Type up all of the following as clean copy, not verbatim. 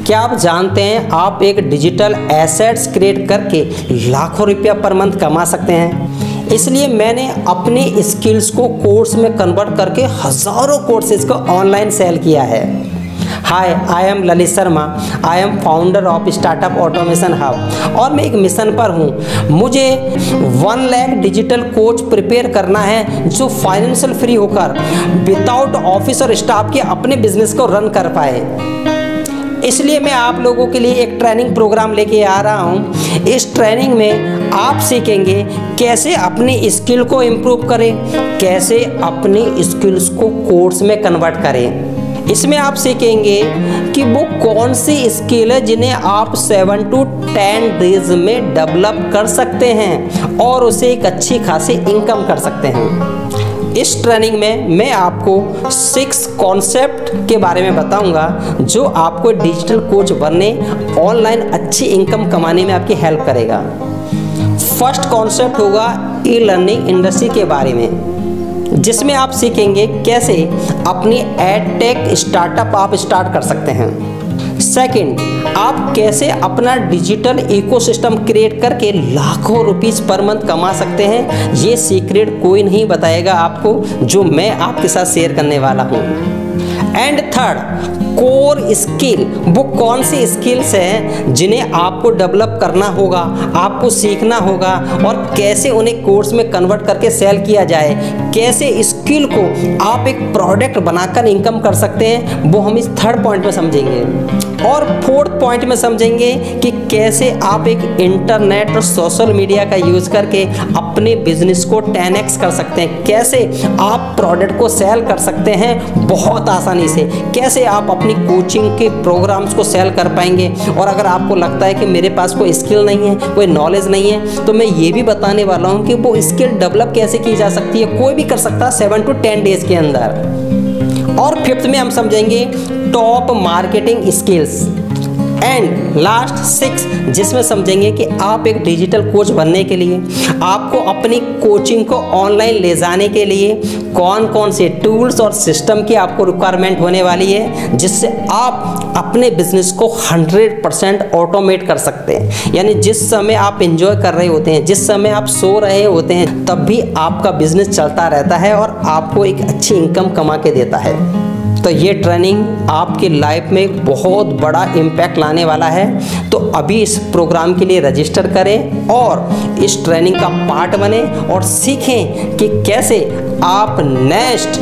क्या आप जानते हैं आप एक डिजिटल एसेट्स क्रिएट करके लाखों रुपया पर मंथ कमा सकते हैं। इसलिए मैंने अपने स्किल्स को कोर्स में कन्वर्ट करके हज़ारों कोर्सेज को ऑनलाइन सेल किया है। Hi, I am Lalit Sharma. I am founder of startup automation hub और मैं एक मिशन पर हूँ। मुझे 1 लाख डिजिटल कोच प्रिपेयर करना है जो फाइनेंशियल फ्री होकर विदाउट ऑफिस और स्टाफ के अपने बिजनेस को रन कर पाए। इसलिए मैं आप लोगों के लिए एक ट्रेनिंग प्रोग्राम लेके आ रहा हूँ। इस ट्रेनिंग में आप सीखेंगे कैसे अपनी स्किल को इम्प्रूव करें, कैसे अपनी स्किल्स को कोर्स में कन्वर्ट करें। इसमें आप सीखेंगे कि वो कौन सी स्किल है जिन्हें आप 7 to 10 डेज में डेवलप कर सकते हैं और उसे एक अच्छी खासी इनकम कर सकते हैं। इस ट्रेनिंग में मैं आपको 6 कॉन्सेप्ट के बारे में बताऊंगा जो आपको डिजिटल कोच बनने, ऑनलाइन अच्छी इनकम कमाने में आपकी हेल्प करेगा। फर्स्ट कॉन्सेप्ट होगा ई लर्निंग इंडस्ट्री के बारे में, जिसमें आप सीखेंगे कैसे अपनी एडटेक स्टार्टअप आप स्टार्ट कर सकते हैं। सेकंड, आप कैसे अपना डिजिटल इकोसिस्टम क्रिएट करके लाखों रुपीस पर मंथ कमा सकते हैं। ये सीक्रेट कोई नहीं बताएगा आपको, जो मैं आपके साथ शेयर करने वाला हूँ। एंड थर्ड, कोर स्किल, वो कौन सी स्किल्स हैं जिन्हें आपको डेवलप करना होगा, आपको सीखना होगा और कैसे उन्हें कोर्स में कन्वर्ट करके सेल किया जाए, कैसे स्किल को आप एक प्रोडक्ट बनाकर इनकम कर सकते हैं, वो हम इस थर्ड पॉइंट में समझेंगे। और फोर्थ पॉइंट में समझेंगे कि कैसे आप एक इंटरनेट और सोशल मीडिया का यूज़ करके अपने बिजनेस को 10x कर सकते हैं, कैसे आप प्रोडक्ट को सेल कर सकते हैं बहुत आसानी से, कैसे आप अपनी कोचिंग के प्रोग्राम्स को सेल कर पाएंगे। और अगर आपको लगता है कि मेरे पास कोई स्किल नहीं है, कोई नॉलेज नहीं है, तो मैं ये भी बताने वाला हूँ कि वो स्किल डेवलप कैसे की जा सकती है। कोई भी कर सकता है 7 to 10 डेज के अंदर। और फिफ्थ में हम समझेंगे top marketing skills. And last 6, जिसमें समझेंगे कि आप एक डिजिटल कोच बनने के लिए, आपको अपनी कोचिंग को ऑनलाइन ले जाने के लिए कौन कौन से टूल्स और सिस्टम की आपको रिक्वायरमेंट होने वाली है, जिससे आप अपने बिजनेस को 100% ऑटोमेट कर सकते हैं। यानी जिस समय आप एंजॉय कर रहे होते हैं, जिस समय आप सो रहे होते हैं, तब भी आपका बिजनेस चलता रहता है और आपको एक अच्छी इनकम कमा के देता है। तो ये ट्रेनिंग आपकी लाइफ में एक बहुत बड़ा इम्पैक्ट लाने वाला है। तो अभी इस प्रोग्राम के लिए रजिस्टर करें और इस ट्रेनिंग का पार्ट बने और सीखें कि कैसे आप नेक्स्ट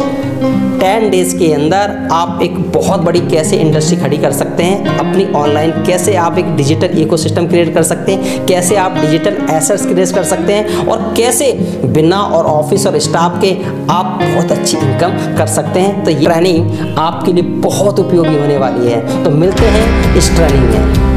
10 डेज के अंदर आप एक बहुत बड़ी कैसे इंडस्ट्री खड़ी कर सकते हैं अपनी ऑनलाइन, कैसे आप एक डिजिटल इकोसिस्टम क्रिएट कर सकते हैं, कैसे आप डिजिटल एसेट्स क्रिएट कर सकते हैं और कैसे बिना और ऑफिस और स्टाफ के आप बहुत अच्छी इनकम कर सकते हैं। तो ये ट्रेनिंग आपके लिए बहुत उपयोगी होने वाली है। तो मिलते हैं इस ट्रेनिंग में।